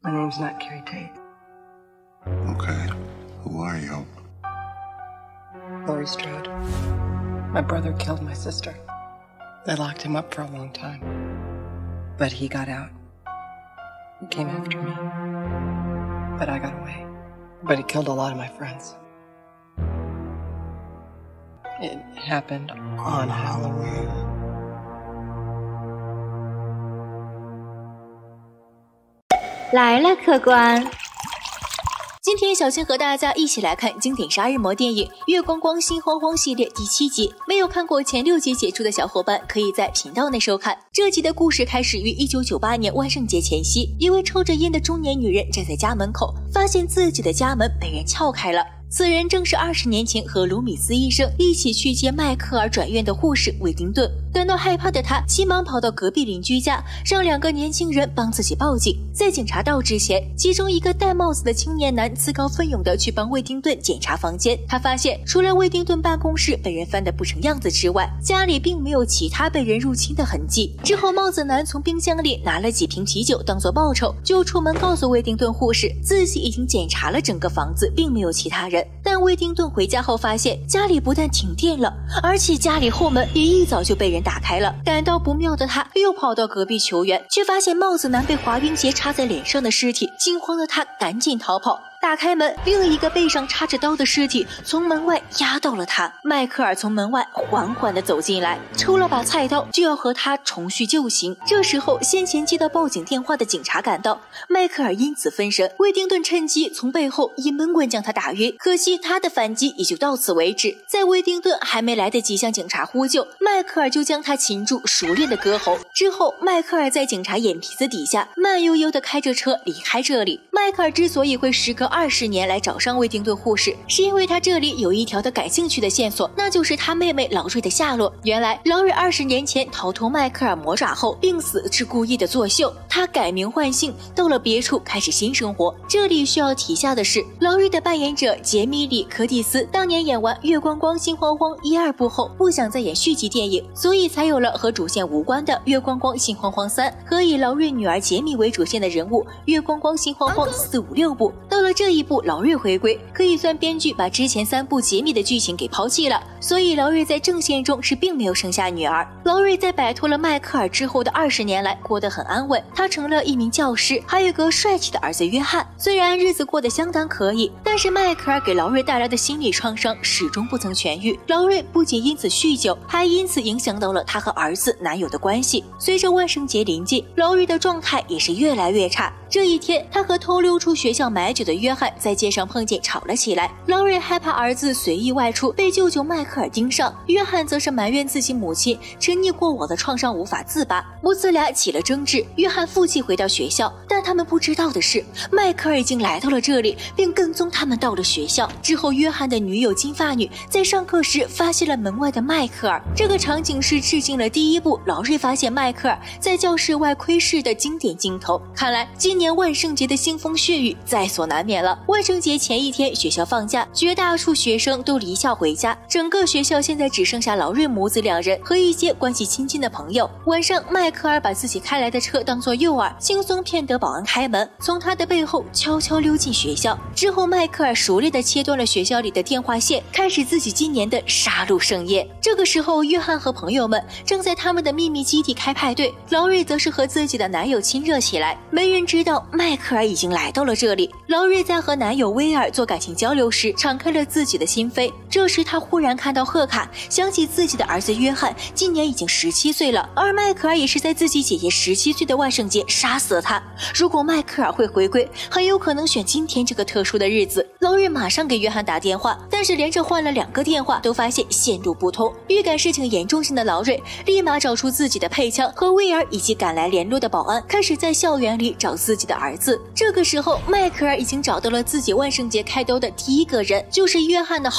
My name's not Carrie Tate. Okay. Who are you? Laurie Strode. My brother killed my sister. They locked him up for a long time. But he got out. He came after me. But I got away. But he killed a lot of my friends. It happened on Halloween. 来了，客官。 今天小新和大家一起来看经典杀人魔电影《月光光心慌慌》系列第7集。没有看过前6集解说的小伙伴，可以在频道内收看。这集的故事开始于1998年万圣节前夕，一位抽着烟的中年女人站在家门口，发现自己的家门被人撬开了。此人正是20年前和卢米斯医生一起去接迈克尔转院的护士魏丁顿。感到害怕的他急忙跑到隔壁邻居家，让2个年轻人帮自己报警。在警察到之前，其中一个戴帽子的青年男自告奋勇地去帮魏丁顿检查房间。他发现除了魏丁顿办公室被人翻得不成样子之外，家里并没有其他被人入侵的痕迹。之后帽子男从冰箱里拿了几瓶啤酒当作报酬，就出门告诉魏丁顿护士自己已经检查了整个房子，并没有其他人。但魏丁顿回家后发现家里不但停电了，而且家里后门也一早就被人打开了。感到不妙的他又跑到隔壁求援，却发现帽子男被滑冰鞋插在脸上的尸体，惊慌的他赶紧逃跑。打开门，另一个背上插着刀的尸体从门外压到了他。迈克尔从门外缓缓地走进来，抽了把菜刀就要和他重叙旧情。这时候先前接到报警电话的警察赶到，迈克尔因此分神，魏丁顿趁机从背后一闷棍将他打晕。可惜他的反击也就到此为止。在魏丁顿还没来得及向警察呼救，迈克尔就将他擒住，熟练的割喉。之后迈克尔在警察眼皮子底下慢悠悠地开着车离开这里。迈克尔之所以会时隔20年来找上魏丁顿护士，是因为他这里有一条他感兴趣的线索，那就是他妹妹劳瑞的下落。原来劳瑞20年前逃脱迈克尔魔爪后病死是故意的作秀，他改名换姓到了别处开始新生活。这里需要提下的是，劳瑞的扮演者杰米里·柯蒂斯当年演完《月光光心慌慌》1、2部后不想再演续集电影，所以才有了和主线无关的《月光光心慌慌3》和以劳瑞女儿杰米为主线的人物《月光光心慌慌4、5、6部》。到了这一部劳瑞回归，可以算编剧把之前3部杰米的剧情给抛弃了，所以劳瑞在正线中是并没有生下女儿。劳瑞在摆脱了迈克尔之后的20年来过得很安稳，他成了一名教师，还有个帅气的儿子约翰。虽然日子过得相当可以，但是迈克尔给劳瑞带来的心理创伤始终不曾痊愈。劳瑞不仅因此酗酒，还因此影响到了他和儿子男友的关系。随着万圣节临近，劳瑞的状态也是越来越差。这一天，他和偷溜出学校买酒的约翰在街上碰见，吵了起来。劳瑞害怕儿子随意外出被舅舅迈克尔盯上，约翰则是埋怨自己母亲沉溺过往的创伤无法自拔，母子俩起了争执。约翰负气回到学校，但他们不知道的是，迈克尔已经来到了这里，并跟踪他们到了学校。之后，约翰的女友金发女在上课时发现了门外的迈克尔，这个场景是致敬了第1部劳瑞发现迈克尔在教室外窥视的经典镜头。看来今年万圣节的腥风血雨在所难免了。万圣节前一天，学校放假，绝大多数学生都离校回家，整个学校现在只剩下劳瑞母子2人和一些关系亲近的朋友。晚上，迈克尔把自己开来的车当作诱饵，轻松骗得保安开门，从他的背后悄悄溜进学校。之后，迈克尔熟练地切断了学校里的电话线，开始自己今年的杀戮盛宴。这个时候，约翰和朋友们正在他们的秘密基地开派对，劳瑞则是和自己的男友亲热起来。没人知道迈克尔已经来到了这里。劳瑞在和男友威尔做感情交流时，敞开了自己的心扉。这时他忽然看到贺卡，想起自己的儿子约翰今年已经17岁了，而迈克尔也是在自己姐姐17岁的万圣节杀死了他。如果迈克尔会回归，很有可能选今天这个特殊的日子。劳瑞马上给约翰打电话，但是连着换了2个电话都发现线路不通。预感事情严重性的劳瑞立马找出自己的配枪和威尔以及赶来联络的保安，开始在校园里找自己的儿子。这个时候，迈克尔已经找到了自己万圣节开刀的第1个人，就是约翰的好友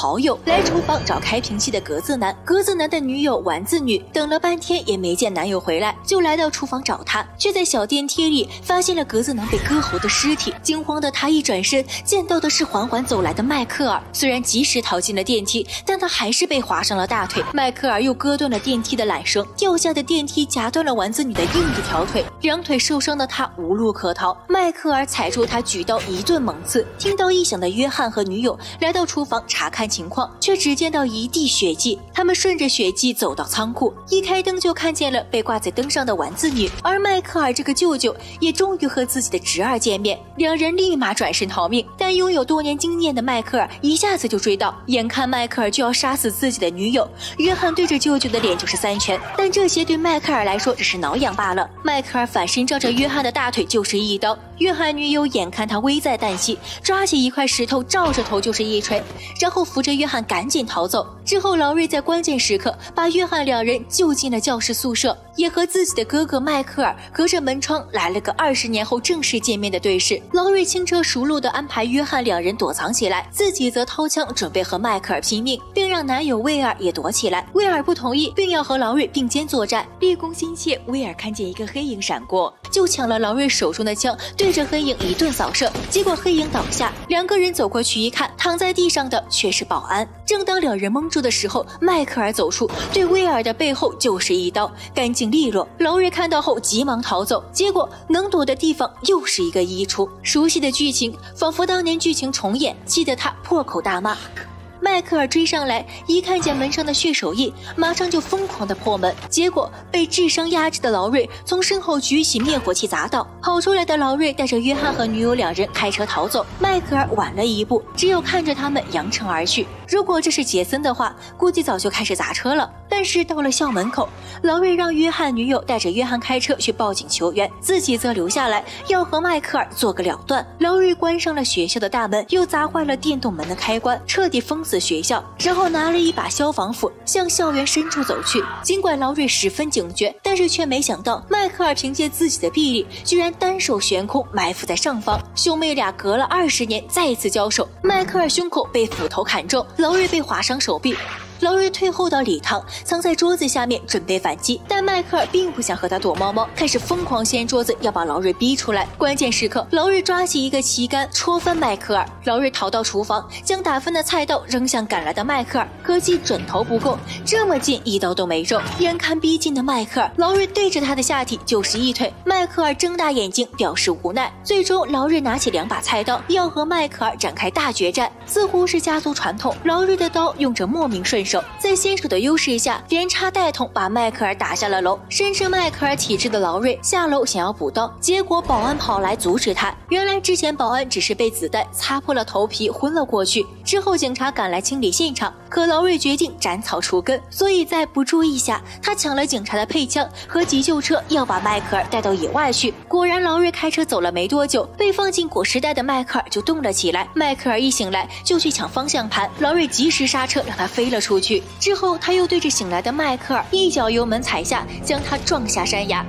来厨房找开瓶器的格子男。格子男的女友丸子女等了半天也没见男友回来，就来到厨房找他，却在小电梯里发现了格子男被割喉的尸体。惊慌的他一转身，见到的是缓缓走来的迈克尔。虽然及时逃进了电梯，但他还是被划伤了大腿。迈克尔又割断了电梯的缆绳，掉下的电梯夹断了丸子女的另一条腿，两腿受伤的他无路可逃。迈克尔踩住他，举刀一顿猛刺。听到异响的约翰和女友来到厨房查看情况，却只见到一地血迹。他们顺着血迹走到仓库，一开灯就看见了被挂在灯上的丸子女，而迈克尔这个舅舅也终于和自己的侄儿见面，两人立马转身逃命。但拥有多年经验的迈克尔一下子就追到，眼看迈克尔就要杀死自己的女友，约翰对着舅舅的脸就是3拳，但这些对迈克尔来说只是挠痒罢了。迈克尔反身照着约翰的大腿就是一刀，约翰女友眼看他危在旦夕，抓起一块石头照着头就是一锤，然后扶着约翰赶紧逃走。之后劳瑞在关键时刻把约翰两人救进了教室宿舍，也和自己的哥哥迈克尔隔着门窗来了个20年后正式见面的对视。劳瑞轻车熟路地安排约翰两人躲藏起来，自己则掏枪准备和迈克尔拼命，并让男友威尔也躲起来。威尔不同意，并要和劳瑞并肩作战。立功心切，威尔看见一个黑影闪过，就抢了劳瑞手中的枪，对着黑影一顿扫射，结果黑影倒下。两个人走过去一看，躺在地上的却是保安。正当两人蒙住的时候，迈克尔走出，对威尔的背后就是一刀，干净利落。劳瑞看到后急忙逃走，结果能躲的地方又是一个衣橱。熟悉的剧情仿佛当年剧情重演，气得他破口大骂。迈克尔追上来，一看见门上的血手印，马上就疯狂地破门，结果被智商压制的劳瑞从身后举起灭火器砸倒。跑出来的劳瑞带着约翰和女友两人开车逃走，迈克尔晚了一步，只有看着他们扬长而去。如果这是杰森的话，估计早就开始砸车了。但是到了校门口，劳瑞让约翰女友带着约翰开车去报警求援，自己则留下来要和迈克尔做个了断。劳瑞关上了学校的大门，又砸坏了电动门的开关，彻底封死学校，然后拿了一把消防斧向校园深处走去。尽管劳瑞十分警觉，但是却没想到迈克尔凭借自己的臂力，居然单手悬空埋伏在上方。兄妹俩隔了20年再次交手，迈克尔胸口被斧头砍中，劳瑞被划伤手臂。劳瑞退后到礼堂，藏在桌子下面准备反击，但迈克尔并不想和他躲猫猫，开始疯狂掀桌子，要把劳瑞逼出来。关键时刻，劳瑞抓起一个旗杆戳翻迈克尔，劳瑞逃到厨房，将打翻的菜刀扔向赶来的迈克尔，可惜准头不够，这么近一刀都没中。眼看逼近的迈克尔，劳瑞对着他的下体就是一腿，迈克尔睁大眼睛表示无奈。最终劳瑞拿起2把菜刀要和迈克尔展开大决战，似乎是家族传统，劳瑞的刀用着莫名顺手，在先手的优势下连插带捅把迈克尔打下了楼。深知迈克尔体质的劳瑞下楼想要补刀，结果保安跑来阻止他。原来之前保安只是被子弹擦破了头皮昏了过去，之后警察赶来清理现场，可劳瑞决定斩草除根，所以在不注意下他抢了警察的配枪和急救车，要把迈克尔带到野外去。果然劳瑞开车走了没多久，被放进裹尸袋的迈克尔就动了起来。迈克尔一醒来就去抢方向盘，劳瑞及时刹车让他飞了出去。之后他又对着醒来的迈克尔一脚油门踩下，将他撞下山崖。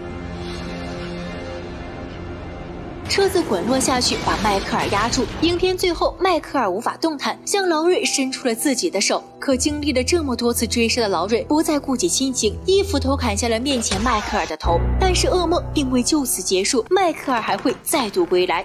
车子滚落下去，把迈克尔压住。影片最后，迈克尔无法动弹，向劳瑞伸出了自己的手。可经历了这么多次追杀的劳瑞不再顾及亲情，一斧头砍下了面前迈克尔的头。但是噩梦并未就此结束，迈克尔还会再度归来。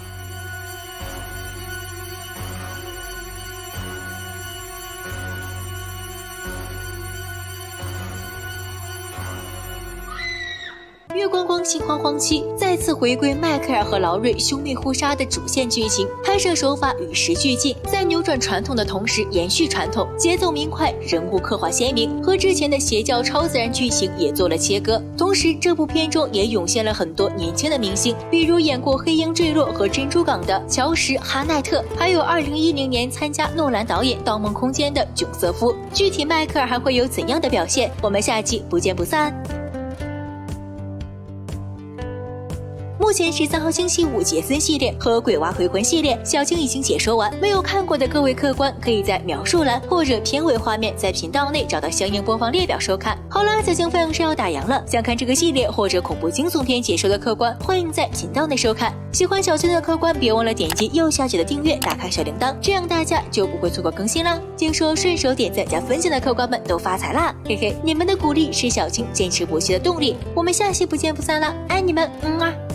月光光心慌慌期再次回归迈克尔和劳瑞兄妹互杀的主线剧情，拍摄手法与时俱进，在扭转传统的同时延续传统，节奏明快，人物刻画鲜明，和之前的邪教超自然剧情也做了切割。同时这部片中也涌现了很多年轻的明星，比如演过《黑鹰坠落》和《珍珠港》的乔什·哈奈特，还有2010年参加诺兰导演《盗梦空间》的囧瑟夫。具体迈克尔还会有怎样的表现，我们下期不见不散。 目前13号星期五杰森系列和鬼娃回魂系列，小青已经解说完，没有看过的各位客官可以在描述栏或者片尾画面在频道内找到相应播放列表收看。好了，小青粉是要打烊了，想看这个系列或者恐怖惊悚片解说的客官，欢迎在频道内收看。喜欢小青的客官别忘了点击右下角的订阅，打开小铃铛，这样大家就不会错过更新啦。听说顺手点赞加分享的客官们都发财啦，嘿嘿，你们的鼓励是小青坚持不懈的动力。我们下期不见不散啦，爱你们，啊。